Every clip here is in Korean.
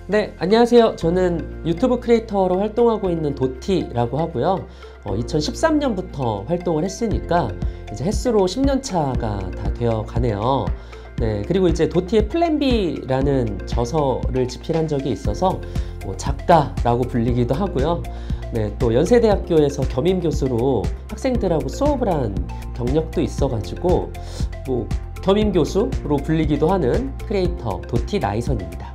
네, 안녕하세요. 저는 유튜브 크리에이터로 활동하고 있는 도티라고 하고요. 2013년부터 활동을 했으니까 이제 횟수로 10년 차가 다 되어 가네요. 네, 그리고 이제 도티의 플랜 B라는 저서를 집필한 적이 있어서 작가라고 불리기도 하고요. 네, 또 연세대학교에서 겸임 교수로 학생들하고 수업을 한 경력도 있어가지고 겸임 교수로 불리기도 하는 크리에이터 도티 나이선입니다.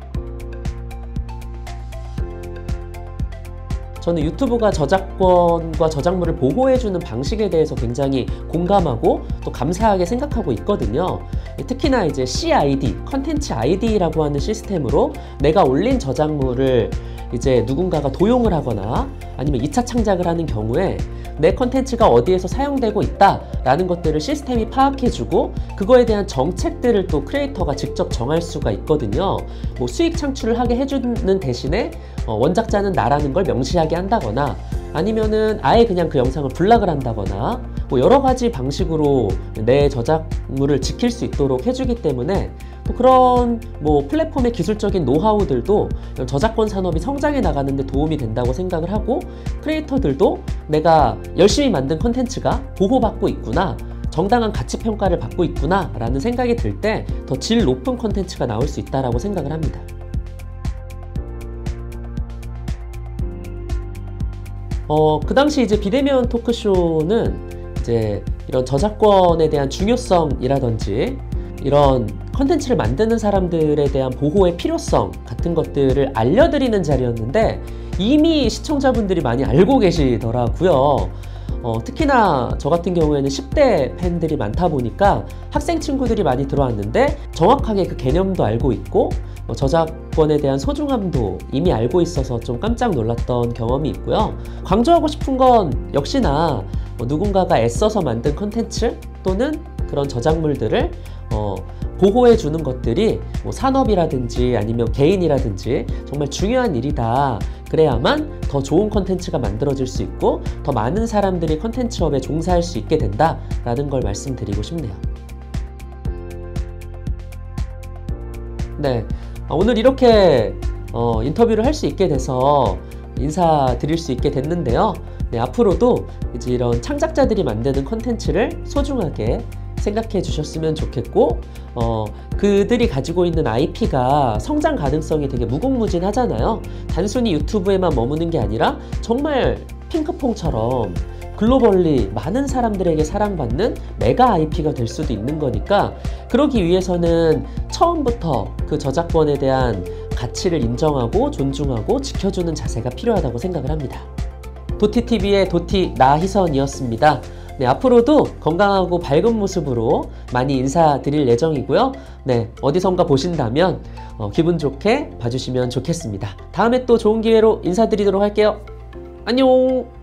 저는 유튜브가 저작권과 저작물을 보호해주는 방식에 대해서 굉장히 공감하고 또 감사하게 생각하고 있거든요. 특히나 이제 CID, 컨텐츠 ID라고 하는 시스템으로 내가 올린 저작물을 이제 누군가가 도용을 하거나 아니면 2차 창작을 하는 경우에 내 컨텐츠가 어디에서 사용되고 있다라는 것들을 시스템이 파악해주고 그거에 대한 정책들을 또 크리에이터가 직접 정할 수가 있거든요. 수익 창출을 하게 해주는 대신에 원작자는 나라는 걸 명시하게 한다거나 아니면은 아예 그냥 그 영상을 블락을 한다거나 여러 가지 방식으로 내 저작물을 지킬 수 있도록 해주기 때문에 또 그런 플랫폼의 기술적인 노하우들도 저작권 산업이 성장해 나가는 데 도움이 된다고 생각을 하고 크리에이터들도 내가 열심히 만든 콘텐츠가 보호받고 있구나, 정당한 가치 평가를 받고 있구나 라는 생각이 들 때 더 질 높은 콘텐츠가 나올 수 있다라고 생각을 합니다. 그 당시 이제 비대면 토크쇼는 이제 이런 저작권에 대한 중요성이라든지 이런 컨텐츠를 만드는 사람들에 대한 보호의 필요성 같은 것들을 알려드리는 자리였는데 이미 시청자분들이 많이 알고 계시더라고요. 특히나 저 같은 경우에는 10대 팬들이 많다 보니까 학생 친구들이 많이 들어왔는데 정확하게 그 개념도 알고 있고 저작권에 대한 소중함도 이미 알고 있어서 좀 깜짝 놀랐던 경험이 있고요. 강조하고 싶은 건 역시나 누군가가 애써서 만든 컨텐츠 또는 그런 저작물들을 보호해 주는 것들이 산업이라든지 아니면 개인이라든지 정말 중요한 일이다. 그래야만 더 좋은 컨텐츠가 만들어질 수 있고 더 많은 사람들이 컨텐츠업에 종사할 수 있게 된다라는 걸 말씀드리고 싶네요. 네, 오늘 이렇게 인터뷰를 할 수 있게 돼서 인사드릴 수 있게 됐는데요. 네, 앞으로도 이제 이런 창작자들이 만드는 컨텐츠를 소중하게 생각해 주셨으면 좋겠고 그들이 가지고 있는 IP가 성장 가능성이 되게 무궁무진하잖아요. 단순히 유튜브에만 머무는 게 아니라 정말 핑크퐁처럼 글로벌리 많은 사람들에게 사랑받는 메가 IP가 될 수도 있는 거니까 그러기 위해서는 처음부터 그 저작권에 대한 가치를 인정하고 존중하고 지켜주는 자세가 필요하다고 생각을 합니다. 도티TV의 도티 나희선이었습니다. 네, 앞으로도 건강하고 밝은 모습으로 많이 인사드릴 예정이고요. 네, 어디선가 보신다면 기분 좋게 봐주시면 좋겠습니다. 다음에 또 좋은 기회로 인사드리도록 할게요. 안녕!